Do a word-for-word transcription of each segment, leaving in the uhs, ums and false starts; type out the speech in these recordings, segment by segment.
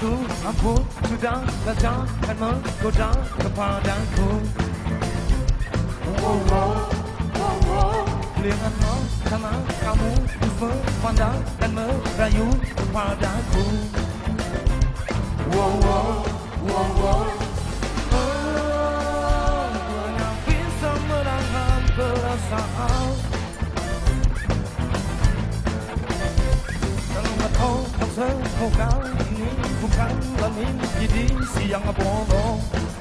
itu ampun sudah tak jangan menggoda kepadaku. Oh, oh, oh, oh. Lihat sama kamu berpandang dan merayu kepadaku. Wow, wow, wow, wow. Oh, hanya bisa menahan perasaan. Kalau nggak tahu tak semoga ini bukanlah mimpi di siang bolong.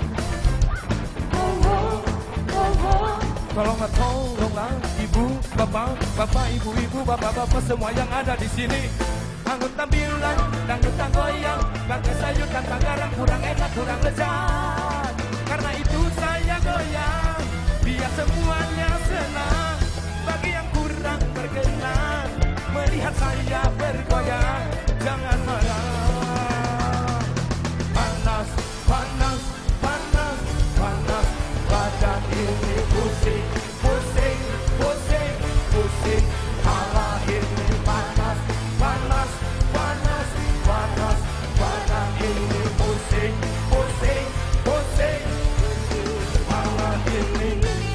Tolong tolonglah ibu, bapak, bapak, ibu, ibu, bapak, bapak semua yang ada di sini. Anggun tampilan, dangdut tak goyang, bagai sayur tanpa garam, kurang enak, kurang lezat. Karena itu saya goyang, biar semuanya senang. Bagi yang kurang berkenan, melihat saya bergoyang, jangan marah. Panas, panas, panas, panas, badan ini pusing, pusing, pusing, pusing. Kepala ini panas, panas, panas, panas, badan ini pusing, pusing, pusing, kepala ini.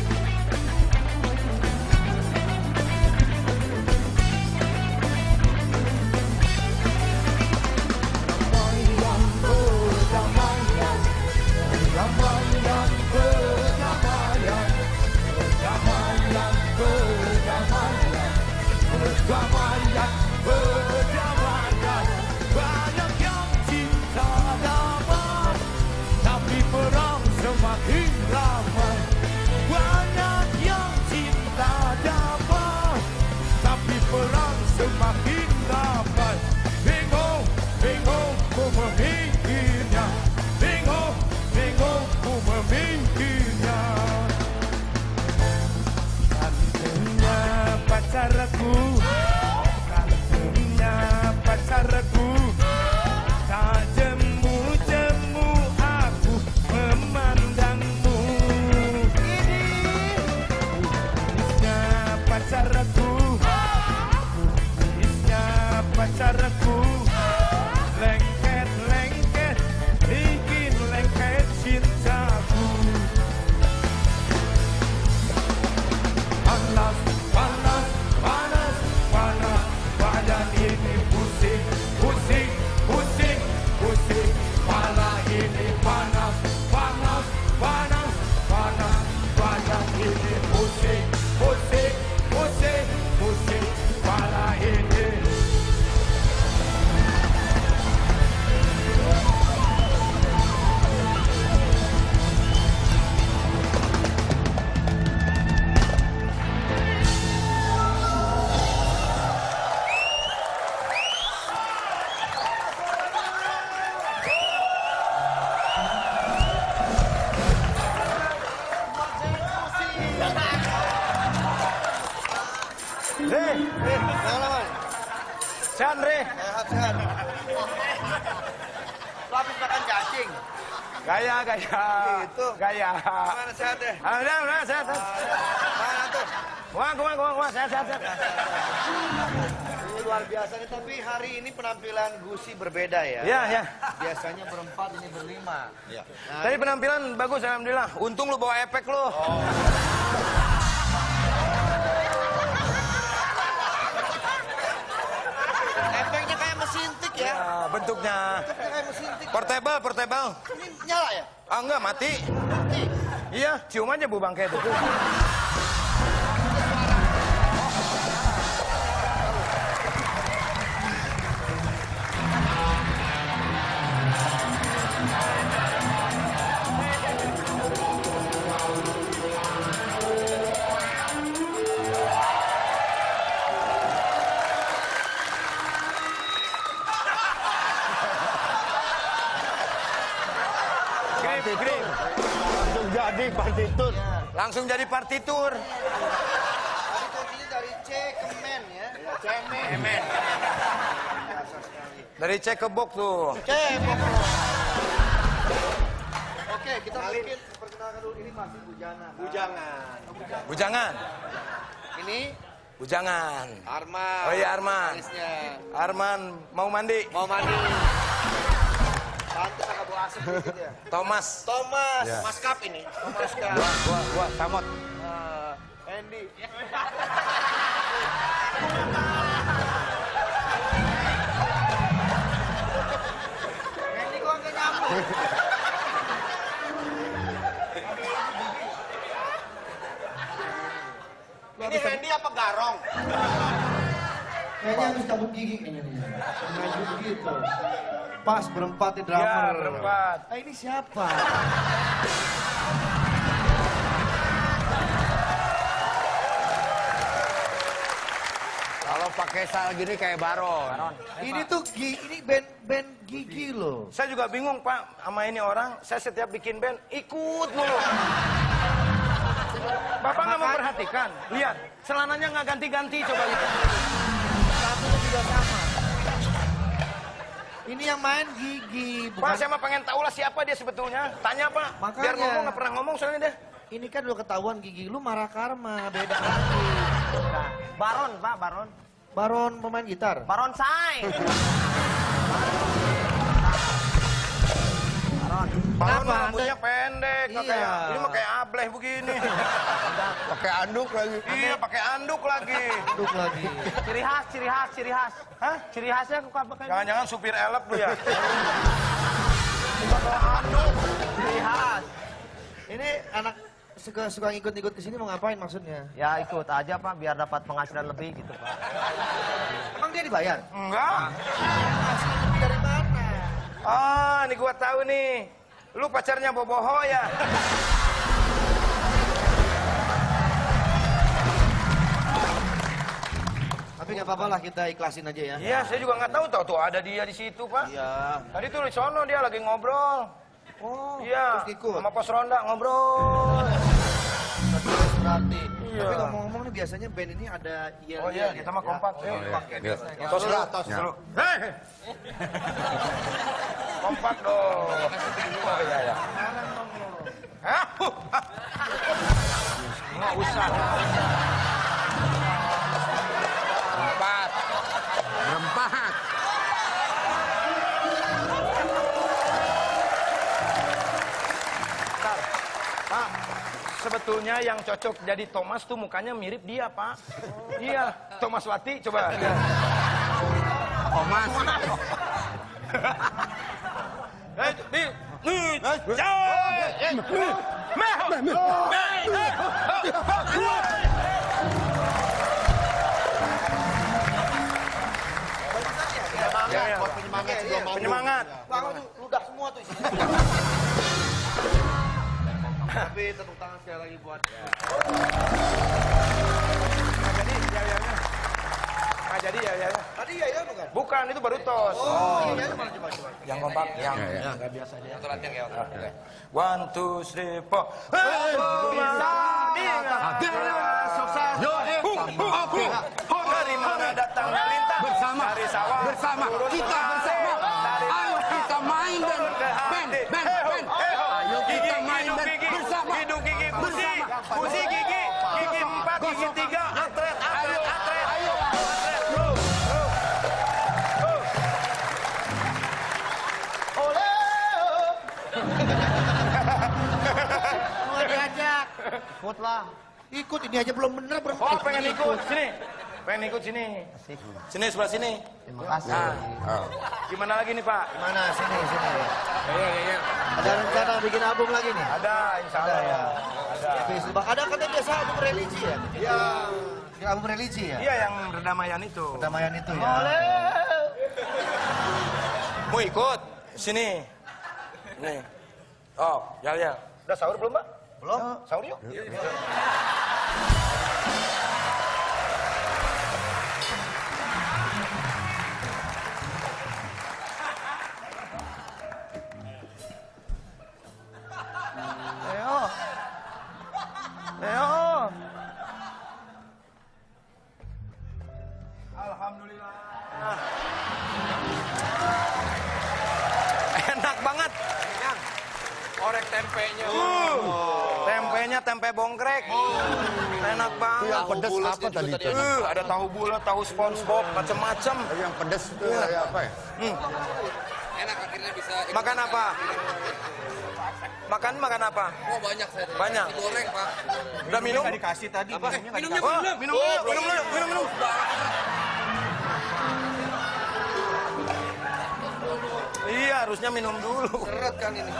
Damaian, perdamaian, perdamaian, perdamaian, perdamaian, perdamaian. Banyak yang cinta damai, tapi perang semakin ramai. Banyak yang cinta damai, tapi perang semakin ramai. Bingung, bingung ku memikirnya. Bingung, bingung ku memikirnya. Kantunya pacarku, kantunya pacarku. Tak jemu-jemu aku memandangmu. Manisnya pacarku, manisnya pacarku. Lengket, lengket, bikin lengket cintaku. Panas, panas, panas, panas, badan ini pusing, pusing, pusing, pusing. Kepala ini panas, panas, panas, panas, badan ini pusing, pusing, pusing, pusing. Kepala ini. Re, Re, Pengalaman? sehat Re. Sehat, sehat. Lu habis makan cacing? Gaya, gaya. Gitu. Gaya. Gimana sehat deh? Alhamdulillah, udah sehat, sehat. Mana tuh? Kuang, kuang, kuang, kuang, sehat, sehat, sehat. Ini luar biasa nih, tapi hari ini penampilan Gusi berbeda ya? Iya, iya. Biasanya berempat, ini berlima. Iya. Nah, Tadi penampilan bagus, alhamdulillah. Untung lu bawa efek lu. Oh. Efeknya kayak mesin tik ya? Ya, bentuknya. Efeknya kayak mesin tik. Portable, portable. Ini nyala ya? Ah, enggak, mati. Mati. Iya, cium aja bu bangke itu. Grip, grip. Langsung jadi partitur. Langsung jadi partitur. Tadi kuncinya dari C ke men ya? Ya, cemen. Cemen. Biasa sekali. Dari cek ke box tuh. C, pokoknya. Oke, kita masukin, perkenalkan dulu, ini masih bujangan. Bujangan. Bujangan. Ini Bujangan. Arman. Oh iya Arman. Alisnya. Arman mau mandi. Mau mandi. Pantes agak bau asap dikit ya. Thomas. Thomas. Ya. Mas Kap ini. Thomas Kap. Gua, gua, gua, Samot. Uh, Andy. Andy kok nggak nyambung? Ini Randy apa Garong? Kayaknya habis cabut gigi kayaknya nih. Maju gitu. Pas berempat di drummer. Ya, berempat. Ah, ini siapa? Kalau pakai sal gini kayak Baron. Ini tuh gi- ini band band gigi loh. Saya juga bingung Pak sama ini orang. Saya setiap bikin band ikut mulu. Bapak nggak memperhatikan. Lihat, celananya nggak ganti-ganti coba lihat. Kamu juga sama. Ini yang main gigi, Pak, bukan. saya mah pengen tahu lah siapa dia sebetulnya. Tanya Pak. Makanya. Biar ngomong nggak pernah ngomong soalnya dia. Ini kan udah ketahuan gigi lu marah karma, beda lagi. Baron, Pak, Baron. Baron pemain gitar. Baron Sai. Baron Kenapa? rambutnya pendek, nggak Iya. kayak ini mah kayak ableh begini. Pakai anduk lagi. Iya, pakai anduk lagi. Duduk lagi. Ciri khas, ciri khas, ciri khas. Hah? Ciri khasnya aku pakai. Jangan-jangan supir elep lu ya. Ciri khas. Ini anak suka suka ngikut-ngikut ke sini mau ngapain maksudnya? Ya ikut aja Pak, biar dapat penghasilan lebih gitu Pak. Emang dia dibayar? Enggak. Dari mana? Ah, ini gua tahu nih. Lu pacarnya Boboho ya? Tapi nggak apa-apa lah, kita ikhlasin aja ya. Iya, saya juga nggak tahu tahu tuh ada dia di situ, Pak. Iya. Tadi tuh di sono dia lagi ngobrol. Oh, Iya, terus ikut. sama pos ronda ngobrol. Berarti. Iya. Tapi ngomong-ngomong nih biasanya band ini ada yel. Oh iya, kita mah kompak. Yuk. Kompak ya Iya. biasanya. Tos dulu, tos dulu. Hei! Kompak dong. Oh iya, iya. Hah? Nggak usah. Empat. Empat. Bentar. Pak, sebetulnya yang cocok jadi Thomas tuh mukanya mirip dia, Pak. Iya, Thomas Wati, coba. Thomas. Eh, di, nih, jauh. Meh, meh, Ya, ya. Buat penyemangat sebelum mau. Penyemangat. Bang, tuh ludah semua tuh isinya. Tapi tepuk tangan sekali lagi buat. Nggak jadi, ya, ya, ya. Nggak jadi, ya, ya, ya. Tadi ya ya bukan? Bukan, itu baru tos. Oh, iya ya coba coba coba. Yang kompak, yang Ya, ya. nggak biasa dia. Satu latihan kayak oke. One, two, three, four. Aku adalah sukses. Yo, eh, oke. Dari mana datang lintang? Bersama. Dari sawah. Bersama. turun Kita ke bersama. dari Ayo kita main dan turun ke band, hati. band, Eh, band. eh, Ayo gigi, kita main hidung dan gigi. bersama. Hidung gigi, busi. Bersama. Busi gigi. Gigi empat, gigi Gosok. tiga. Atret, atret, atret. Ayo. Atret, bro. Bro. Bro. Oleh. Mau diajak. Ikutlah. Ikut ini aja belum bener berempat. Oh, pengen ikut. Sini. Pengen ikut sini. Sini, sebelah sini. Terima kasih. Nah, Oh. gimana lagi nih, Pak? Mana sini sini. Iya, iya, iya. Ada rencana bikin album lagi nih? Ada, insya Allah. Ada ya. Ada. Facebook. Ada katanya biasa album religi ya? Iya. Bikin album religi ya? Iya, yang berdamaian itu. Perdamaian itu ya. Mau ikut? Sini. Nih. Oh, ya, ya. Udah sahur belum, Mbak? Belum? Sahur yuk. Leo. Leo. Alhamdulillah. Enak banget. Orek tempenya. Uh, tempenya tempe bongkrek. Enak banget. Itu yang pedes apa tadi itu? Uh, ada tahu bulat, tahu SpongeBob, macam-macam. Yang pedes itu kayak apa ya? Enak akhirnya bisa. Makan apa? Makan makan apa? Oh banyak saya. Banyak. Goreng Pak. Udah minum? Nggak dikasih tadi. Apa? minumnya nggak Minumnya dikasih. belum. Minum dulu, minum dulu, minum minum minum. Iya, harusnya minum dulu. Seret kan ini.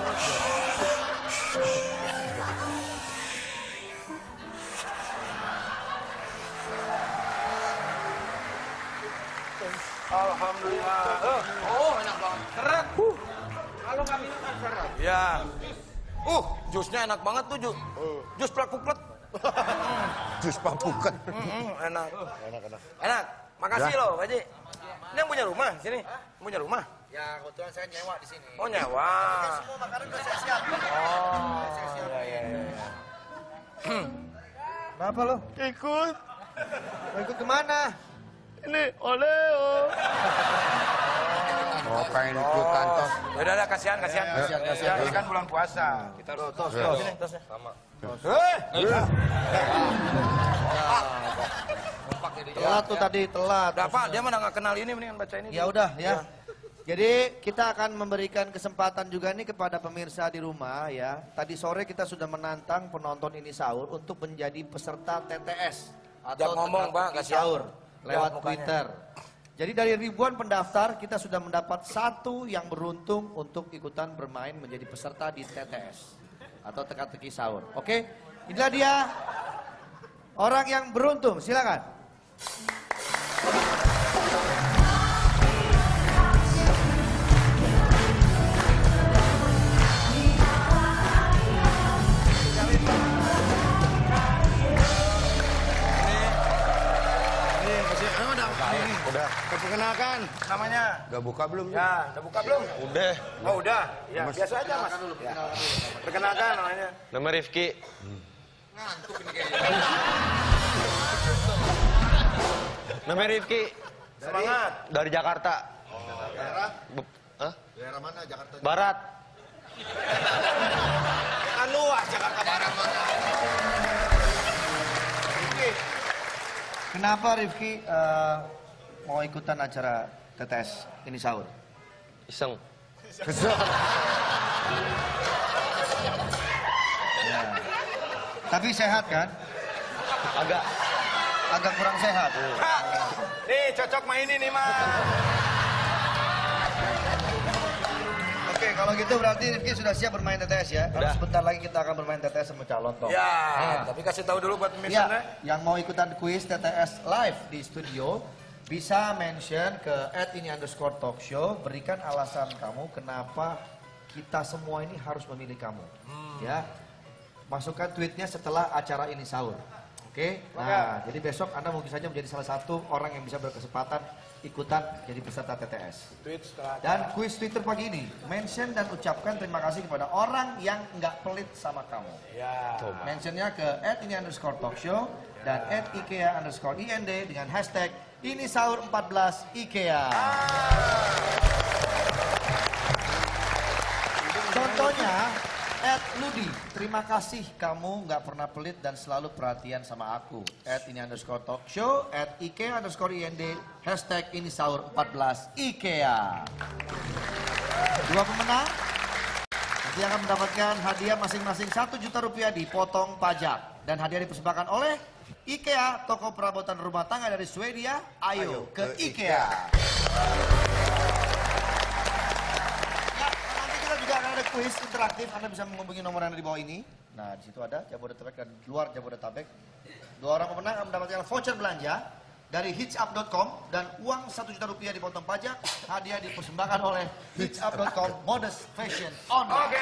Alhamdulillah. Uh, Oh enak banget. seret. Uh. Kalau nggak minum kan seret. Ya. Uh, jusnya enak banget tuh, Jus. Jus plak-puklet. Jus papukan. Mm-mm, enak. Enak, enak. Enak. Makasih loh, Pak Haji. Ini yang punya rumah sini. Punya rumah. Ya kebetulan saya nyewa di sini. Oh, nyawa. Semua makanan udah saya siapin. Oh, iya iya iya. Kenapa lo? Ikut. Mau ikut kemana? Ini oleo. Oh, pengen ikutan toh. Udah udah kasihan kasihan. Kasihan, kasihan. Ya, ini kan bulan puasa. Kita harus Tos, Tuh, tos. sini tosnya. sama. Hei. Kompak jadi. Telat tuh tadi, telat. Udah Pak, dia mana nggak kenal ini mendingan baca ini. Ya dulu. udah ya. Jadi kita akan memberikan kesempatan juga nih kepada pemirsa di rumah ya. Tadi sore kita sudah menantang penonton ini sahur untuk menjadi peserta T T S Jangan ngomong, Pak, teka-teki kasihan. sahur lewat Lihat mukanya. Twitter. Jadi dari ribuan pendaftar kita sudah mendapat satu yang beruntung untuk ikutan bermain menjadi peserta di T T S atau teka-teki sahur. Oke, inilah dia orang yang beruntung. Silakan. Udah. Perkenalkan namanya. Udah buka belum? Ya, udah buka belum? Udah. Oh, udah. Ya, biasa aja, Mas. Ya. Perkenalkan namanya. Nama Rifki. Ngantuk ini kayaknya. Nama Rifki. Semangat. Dari Jakarta. Daerah? Be- Hah? Daerah mana Jakarta? Barat. Kan luas Jakarta Barat. Rifki, kenapa Rifki eh, mau ikutan acara T T S ini sahur? Iseng. Ya. Tapi sehat kan? Agak. Agak kurang sehat. Kak, nih cocok mainin nih, Mas. Oke, kalau gitu berarti Rifki sudah siap bermain T T S ya? Karena Udah. sebentar lagi kita akan bermain T T S sama calon toh. Ya, tapi kasih tahu dulu buat pemirsa. Ya, yang mau ikutan kuis T T S live di studio bisa mention ke at ini underscore talk show, berikan alasan kamu kenapa kita semua ini harus memilih kamu. Ya, masukkan tweetnya setelah acara ini sahur. Oke, nah jadi besok Anda mungkin saja menjadi salah satu orang yang bisa berkesempatan ikutan jadi peserta T T S. Tweet setelah Dan kuis Twitter pagi ini, mention dan ucapkan terima kasih kepada orang yang nggak pelit sama kamu. ya. Mentionnya ke at ini underscore talk show dan at IKEA underscore IND dengan hashtag ini sahur empat belas IKEA. Contohnya, at Ludi, terima kasih kamu nggak pernah pelit dan selalu perhatian sama aku. At ini underscore talk show, at IKEA underscore IND, hashtag ini sahur empat belas IKEA. Dua pemenang nanti akan mendapatkan hadiah masing-masing satu juta rupiah dipotong pajak. Dan hadiah dipersembahkan oleh IKEA, toko perabotan rumah tangga dari Swedia. Ayo, ke, IKEA. Ya, nanti kita juga akan ada kuis interaktif. Anda bisa menghubungi nomor yang ada di bawah ini. Nah, di situ ada Jabodetabek dan luar Jabodetabek. Dua orang pemenang akan mendapatkan voucher belanja dari hitchup dot com dan uang satu juta rupiah dipotong pajak. Hadiah dipersembahkan oleh hitchup dot com Modest Fashion Online. Oke.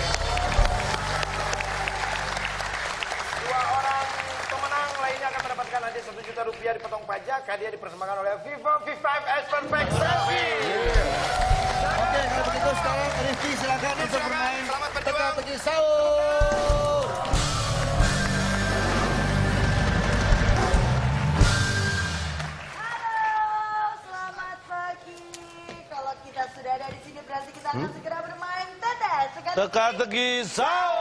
Dua orang pemenang lainnya akan mendapatkan hadiah satu juta rupiah dipotong pajak. Hadiah dipersembahkan oleh Vivo V lima S Perfect Selfie. Oke, kalau begitu sekarang Rifki silakan untuk silakan. bermain Selamat berjuang. teka-teki sahur. Halo, selamat pagi. Kalau kita sudah ada di sini berarti kita akan segera bermain T T S. Teka-teki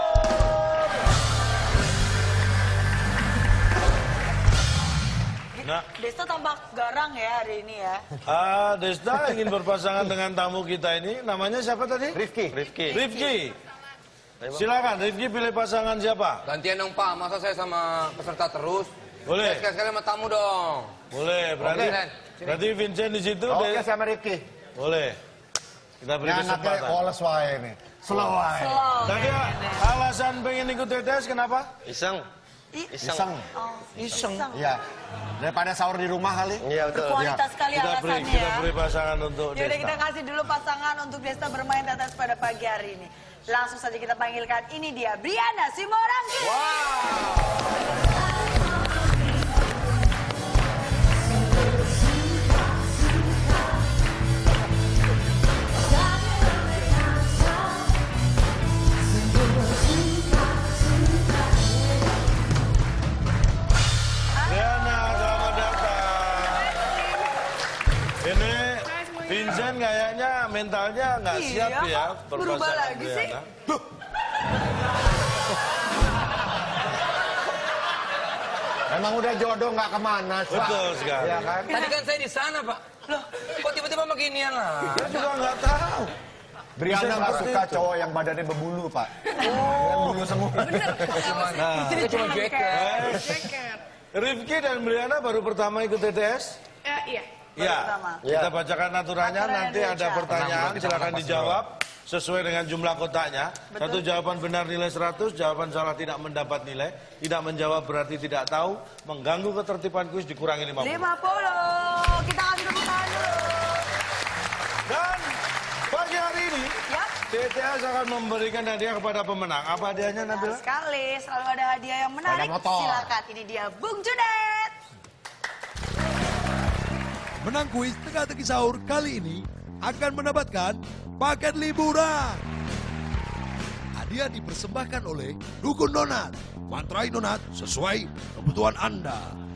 sahur. Nah. Desta tampak garang ya hari ini ya. Ah, Desta ingin berpasangan dengan tamu kita ini. Namanya siapa tadi? Rifki. Rifki. Rifki. Silakan, Rifki pilih pasangan siapa? Gantian dong Pak, masa saya sama peserta terus? Boleh. Sekali-sekali sama tamu dong. Boleh, berarti, Oke, Ren. berarti Vincent di situ. Oke deh. sama Rifki. Boleh. Kita beri Ini anaknya kesempatan. oles wae nih. Slow wae. Slow. Tadi alasan pengen ikut T T S kenapa? Iseng. Ih, Iseng. oh, Iseng. Iya. Daripada sahur di rumah kali. Iya betul. Berkualitas sekali Kita beri, alasannya kita ya. beri pasangan untuk Yaudah Desta. kita kasih dulu pasangan untuk Desta bermain tetes pada pagi hari ini. Langsung saja kita panggilkan, ini dia Briana Simorangki. Briana, selamat datang. Ini Vincent kayaknya mentalnya nggak Iya, siap ya kok berubah berpasangan lagi sih? Briana. Emang udah jodoh nggak kemana sih. Betul sekali. Iya kan? Tadi kan saya di sana Pak. Loh, kok tiba-tiba beginian lah? Saya juga nggak tahu. Briana Bisa nggak seperti suka itu. cowok yang badannya berbulu, Pak. Yang bulu semua. Nah, Itu cuma jaket. eh, Rifki dan Briana baru pertama ikut T T S? Eh, iya. Iya. pertama. Kita bacakan aturannya, Aturan nanti Indonesia. ada pertanyaan, Tenang, silakan tenang, dijawab sesuai dengan jumlah kotaknya. Satu jawaban benar nilai seratus, jawaban salah tidak mendapat nilai. Tidak menjawab berarti tidak tahu, mengganggu ketertiban kuis dikurangi lima puluh. lima puluh. Kita kasih tepuk tangan dulu. Dan pagi hari ini, Ya. T T S akan memberikan hadiah kepada pemenang. Apa hadiahnya, Benar Nabila? sekali, selalu ada hadiah yang menarik. Ada motor. Silakan, ini dia Bung Junet. Menang kuis teka-teki sahur kali ini akan mendapatkan paket liburan. Hadiah dipersembahkan oleh Dukun Donat. Mantrai donat sesuai kebutuhan Anda.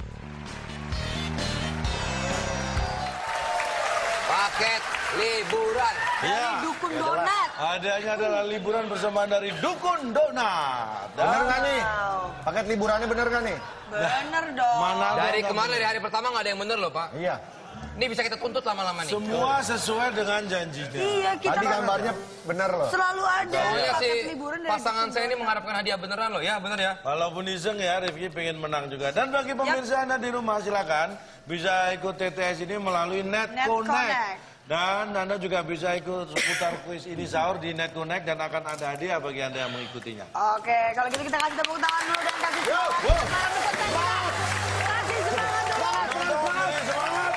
Paket liburan. Iya. Dukun Donat. Hadiahnya adalah liburan bersamaan dari Dukun Donat. Dan Bener nggak nih? Wow. Paket liburannya bener nggak nih? Bener dong. Mana ada Dari yang kemarin nggak dari hari pertama nggak ada yang bener loh Pak. Iya. Ini bisa kita tuntut lama-lama nih. semua sesuai dengan janjinya. Iya, kita Tadi kan gambarnya bener loh. selalu ada Soalnya si paket liburan dari pasangan Dukun saya ini Donat. mengharapkan hadiah beneran loh ya, bener ya. Walaupun iseng ya, Rifki pengen menang juga. Dan bagi pemirsa Anda di rumah silakan bisa ikut T T S ini melalui Net, Net Connect. Connect. Dan Anda juga bisa ikut seputar kuis ini sahur di Net Connect dan akan ada hadiah bagi Anda yang mengikutinya. Oke, kalau gitu kita kasih tepuk tangan dulu dan kasih Yo, semangat. wow. Para peserta kita. Kasih semangat dulu. Semangat, semangat.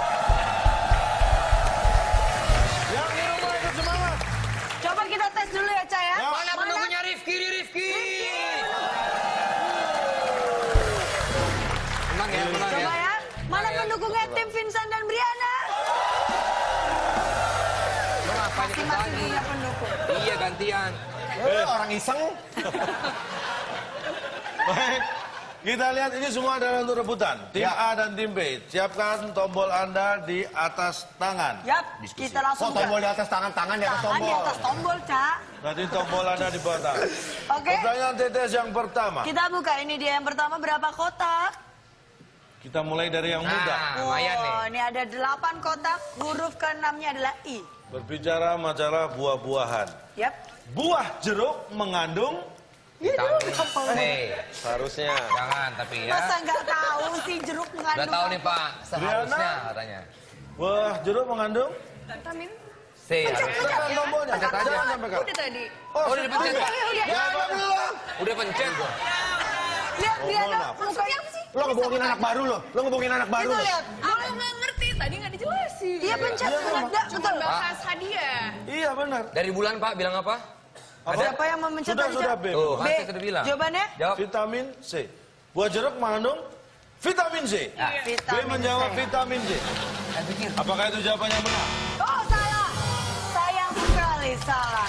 Yang di rumah ikut semangat. Coba kita tes dulu ya, Cah ya. Mana pendukungnya Rifki, Rifki? Menang ya, menang ya. Coba ya. Mana Ya. pendukungnya tim Vincent dan Briana? Kenapa ini Masing-masing kembali? punya pendukung. Iya gantian. Eh, orang iseng. Baik, kita lihat ini semua adalah untuk rebutan. Tim Ya. A dan tim B, siapkan tombol Anda di atas tangan. Yap, kita langsung Kok tombol di atas tangan, tangan di atas Tangan di tombol. atas tombol, Cak. Nanti tombol Anda di bawah tangan. Oke. Pertanyaan T T S yang pertama. Kita buka, ini dia yang pertama, berapa kotak? Kita mulai dari yang muda. Nah, lumayan nih. Oh, ini ada delapan kotak, huruf keenamnya adalah I. Berbicara masalah buah-buahan. Yap. Buah jeruk mengandung Vitamin C. Seharusnya. Jangan tapi ya. Masa nggak tahu sih jeruk Udah mengandung tahu nih apa? Pak, seharusnya katanya. buah jeruk mengandung. Vitamin. C harusnya. Tekan tombolnya. Pencet aja. Jangan sampai kalah. Udah tadi. Oh, udah dipencet Pak. Jawaban belum. Udah pencet. Lihat, Oh, lihat, mohon maaf. mukanya Apa sih? Lo ngebohongin anak baru lo. Lo ngebohongin anak baru Itu lo. lihat. Aku nggak ngerti, tadi nggak dijelasin. Iya pencet, benar, dak, betul. Bahas hadiah. Iya benar. Dari bulan Pak bilang apa? Apa? Siapa yang memencet Sudah tadi, sudah Cak? B. Tuh, B. kan saya sudah bilang. Jawabannya? Jawab. Vitamin C. Buah jeruk mengandung vitamin C. B Vitamin menjawab C. vitamin C. Apakah itu jawabannya benar? Oh, salah. Sayang sekali, salah.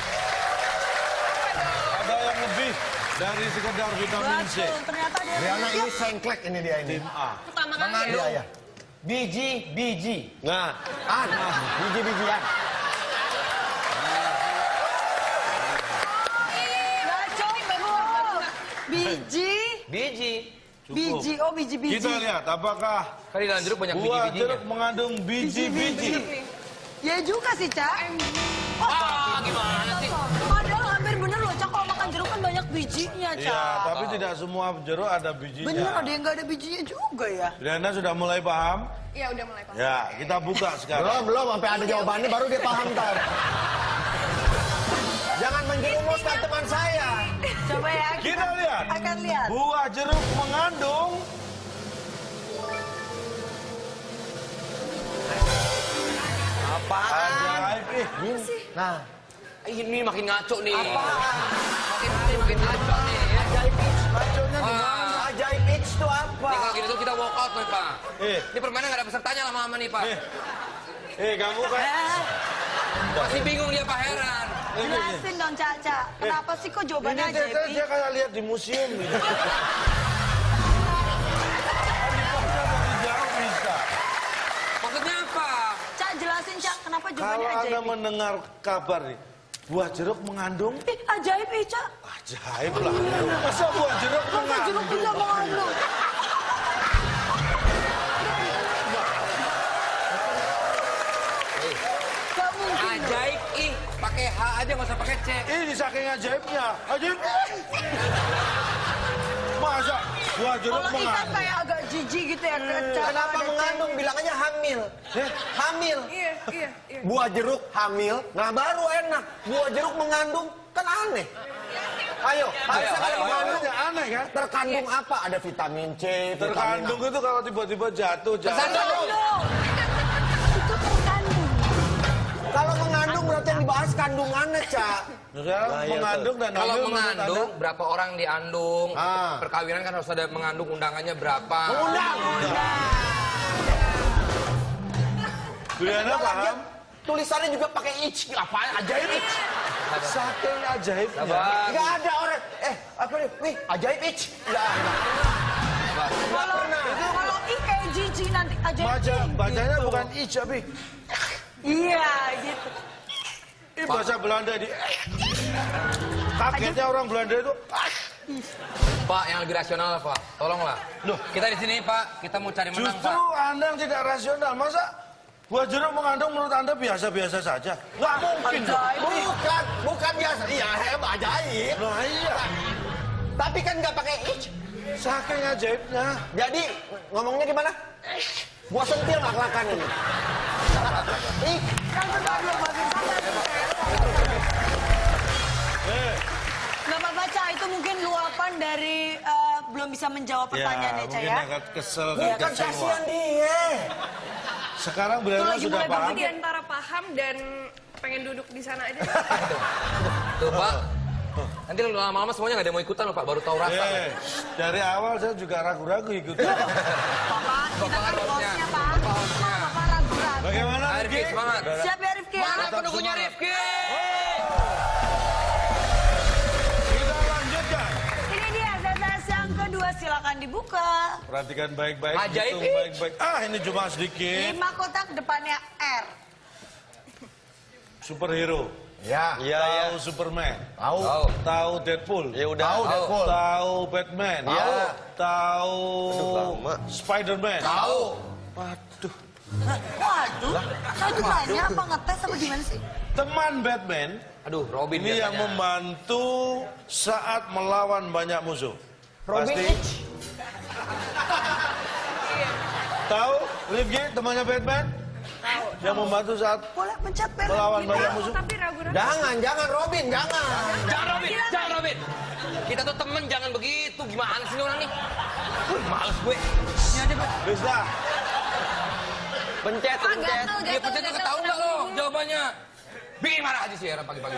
Ada yang lebih dari sekedar vitamin C. Betul, ternyata dia Briana menyebut- ini sengklek ini dia ini. Tim A. Pertama kali. Iya, iya. Biji, biji. Nah, Ah, biji-bijian. Nggak cukup. Biji. Biji. Biji, oh biji-biji. Kita lihat apakah Kan di dalam jeruk banyak buah biji-bijinya. jeruk mengandung biji-biji. Ya juga sih, Cak. Ah, gimana sih? Padahal hampir bener loh, Cak. Kalau makan jeruk kan banyak bijinya, Cak. Iya, tapi tidak semua jeruk ada bijinya. Bener, ada yang nggak ada bijinya juga ya. Riana sudah mulai paham? Iya udah mulai paham. Ya, kita buka sekarang. Belum, belum, sampai ada jawabannya baru dia paham ntar. Jangan menjerumuskan teman saya. Coba ya, kita, Kita lihat. akan lihat. Buah jeruk mengandung Apaan? ajaib. Ih, Nah, Ini makin ngaco nih. Makin hari makin ngaco nih. Ya. ajaib itch. maconya di Wah. mana? Ajaib itch itu apa? Ini kalau gini tuh kita walk out nih, Pak. Eh, Ini permainan nggak ada pesertanya lama-lama nih, Pak. eh, eh, kamu kan? Masih bingung dia, Pak, heran. Jelasin dong, Cak, Cak. Kenapa sih kok Ini jawabannya dia, ajaib? dia, dia kayak lihat di museum gitu. Kan dipaksa dari jauh bisa. Maksudnya apa? Cak, jelasin, Cak. Kenapa jawabannya Kalau Anda ajaib? mendengar kabar nih, buah jeruk mengandung Ih, ajaib ya, Cak. ajaib lah. Masa buah jeruk Masa jeruk mengandung? bisa mengandung? Gak mungkin. Ajaib ih, pakai H aja nggak usah pakai C. Ini saking ajaibnya. Ajaib. Masa buah jeruk Kalau ikan mengandung? kayak agak jijik gitu ya, Cak. Kenapa mengandung? Bilang aja hamil. Hamil. Iya, iya, iya. Buah jeruk hamil. Nah baru enak. Buah jeruk mengandung kan aneh. Ayo, harusnya kalau ayo, mengandung Makanya aneh kan? terkandung apa? Ada vitamin C, Terkandung vitamin itu kalau tiba-tiba jatuh, jatuh. Tersandung. Itu terkandung. A. Kalau mengandung berarti yang dibahas kandungannya, Cak. Sekarang mengandung dan Kalau hamil menurut mengandung, Anda? berapa orang diandung? Ah. Perkawinan kan harus ada mengandung, undangannya berapa? Undang. Riana paham? Tulisannya juga pakai itch. Apaan? Ajaib itch. Saking ajaibnya. Sabar. Nggak ada orang. Eh, apa nih? Wih, ajaib itch. Nggak ada. Kalau kalau I kayak jijik nanti ajaib. Baca, ih, bacanya gitu. bukan ich tapi Iya, gitu. ini bahasa Belanda di. Kagetnya orang Belanda itu. Pak, yang lebih rasional, Pak. Tolonglah. Loh, kita di sini, Pak. Kita mau cari menang, Justru Pak. Anda yang tidak rasional. Masa buah jeruk mengandung menurut Anda biasa-biasa saja? Nggak mungkin. dong. Bukan, bukan biasa. Iya, emang ajaib. Nah iya. Tapi kan nggak pakai itch. Saking ajaibnya. Jadi ngomongnya gimana? Gua sentil laklakan ini. Ih, Yang kedua belum bagus. Eh, Nggak apa-apa, Cak. Itu mungkin luapan dari eh, belum bisa menjawab ya pertanyaannya, Cak mungkin ya. agak kesel ya dan kan kecewa. kasihan dia. Sekarang Itu beliau lagi sudah mulai paham. Aku di antara paham dan pengen duduk di sana aja. Tuh, Pak. Nanti lama-lama semuanya nggak ada yang mau ikutan loh, Pak. Baru tahu rasa. Eh, dari awal saya juga ragu-ragu ikut. Bapak, kita kan bosnya, Pak. Bapak ragu-ragu. Bagaimana Ayo, Rifki, Rifki? semangat. Siap ya, Rifki ya? Mana pendukungnya Rifki? Kita lanjutkan. Ini dia tetes yang kedua, silakan dibuka. Perhatikan baik-baik, Ajaib, hitung ih. baik-baik. Ah, ini cuma sedikit. Lima kotak depannya R. Superhero. Ya, Tahu Superman. tahu. Tahu. Tahu Deadpool. Ya udah. Tahu Deadpool. Tahu Batman. Ya. Tahu lama. Spider-Man. Tahu. Waduh. Waduh, saya tuh nanya apa ngetes apa gimana sih? Teman Batman Aduh, Robin ini yang biasanya. membantu saat melawan banyak musuh. Robin Pasti. Itch. Tahu Rifki temannya Batman? Yang membantu saat Boleh pencet bel. melawan banyak Tahu, musuh. tapi ragu-ragu. Jangan, jangan Robin, jangan. Jangan Robin, jangan Robin. Kita tuh temen, jangan begitu. Gimana sih ini orang nih? Wih, males gue. Bisa. Pencet, Ah, pencet. gatel, Dia gatel, pencet tuh gatel, ketahuan nggak gatel. lo jawabannya? Bikin marah aja sih Era pagi-pagi.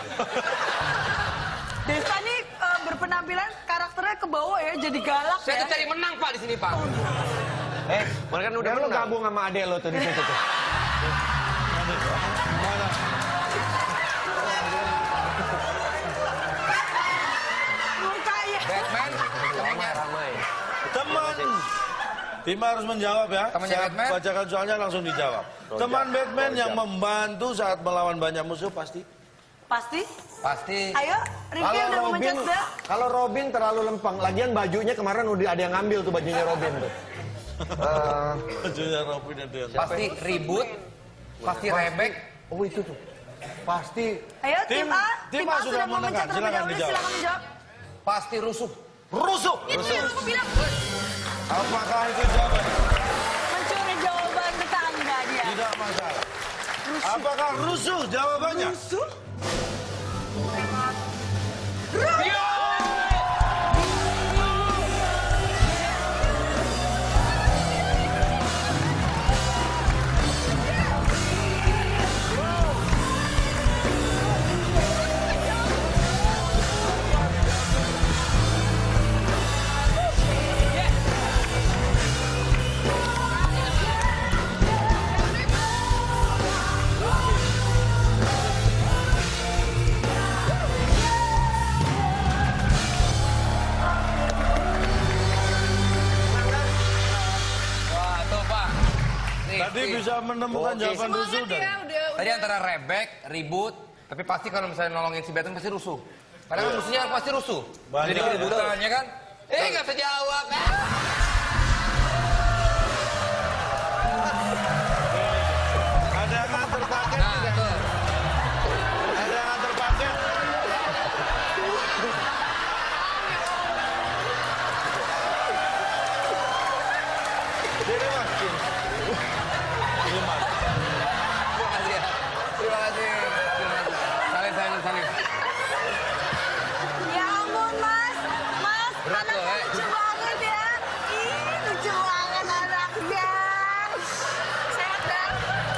Desa nih eh, berpenampilan karakternya ke bawah ya, jadi galak Saya ya. tuh cari menang, Pak, di sini, Pak. Eh, mereka udah lu gabung sama adek lo tuh di situ tuh. Mana? Mukanya. Batman, temennya. Teman. Tim harus menjawab ya. Temannya Saya Batman? bacakan soalnya langsung dijawab. Teman Batman yang membantu saat melawan banyak musuh pasti Pasti? Pasti. Ayo, Rifki Kalau udah mau Robin, mencet bel. kalau Robin terlalu lempeng. Lagian bajunya kemarin udah ada yang ngambil tuh bajunya Robin tuh. Eh, Bajunya Robin ada yang Pasti ribut. Pasti rebek. oh itu tuh. Pasti Ayo, tim, Tim- A. tim Tim A A sudah sudah mau menekan. mencet terlebih Silakan dahulu. dijawab. Silakan menjawab. Pasti rusuh. rusuh. Itu yang aku bilang. Apakah itu jawaban? Mencuri jawaban tetangga dia. Tidak masalah. Apakah rusuh jawabannya? Rusuh? Wah, tuh Pak. Nih, Tadi nih. bisa menemukan jawaban rusuh Semangat dan ya, udah. Tadi udah. antara rebek, ribut, tapi pasti kalau misalnya nolongin si Betun pasti rusuh. Karena kan musuhnya pasti rusuh. Banyak. Jadi keributan, ya kan? Eh, nggak bisa jawab. Ah. ada yang nganter paket Nah, juga. tuh. Ada yang nganter paket. Sini mas. Ini mas. Terima kasih ya. Terima kasih. Terima kasih. Salim, salim, salim. Ya ampun, Mas. Mas, Berat anaknya loh, eh. lucu banget ya. Ih, lucu banget anaknya. Sehat dah.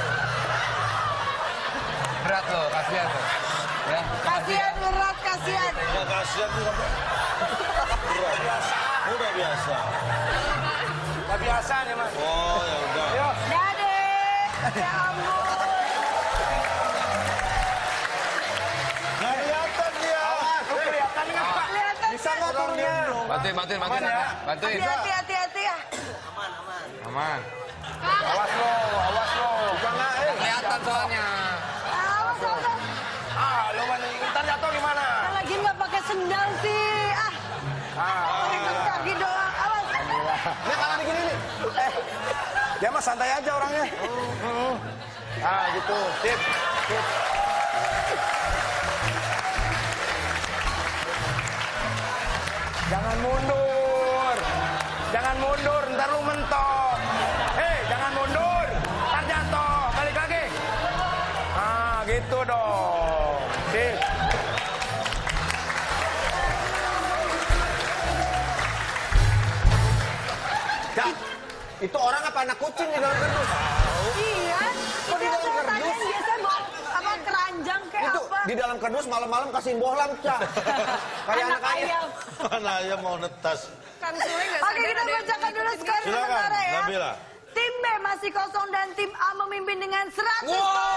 Berat loh, kasihan loh. Ya, Kasihan berat, kasihan. Enggak kasihan tuh sampai. Udah biasa. Udah biasa. Gak biasa nih mas. Oh ya udah. Dade. Ya ampun. Nggak kelihatan dia. Lu kelihatan nggak pak? Kelihatan Bisa kan? nggak turunnya? bantuin, bantuin, bantuin. Aman ya? Bantuin. Hati-hati, hati-hati ya. Aman. Awas lo, awas lo. Jangan, eh. Kelihatan soalnya. Awas, awas, awas. Ah, lo mana? Ntar jatuh gimana? Kan lagi nggak pakai sendal sih. Ah, Ah, pakai kaki doang. Awas. ini tangan gini nih. Eh, dia mah santai aja orangnya. Ah, gitu. Sip, sip. Jangan mundur. Jangan mundur, ntar lu mentok. Hei, jangan mundur. Ntar jatuh. Balik lagi. Ah, gitu dong. Sip. Ya, itu orang apa anak kucing di dalam kardus? Iya. Kok di Itu dalam saya kardus? tanyain biasanya bawa apa keranjang kayak Itu apa? di dalam kardus malam-malam kasih bohlam, Cak. Kayak anak ayam. Mana ya mau netas. Kan Sule nggak Oke, sadar kita ada yang bacakan dulu ngikutin skor Silakan, sementara ya. Nabila. Tim B masih kosong dan tim A memimpin dengan seratus.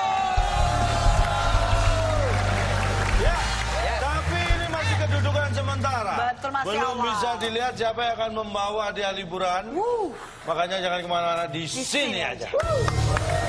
Ya, tapi ini masih kedudukan sementara. Betul, masih Belum awal. bisa dilihat siapa yang akan membawa hadiah liburan. Wuh. Makanya jangan kemana-mana di, Di sini sini aja. aja.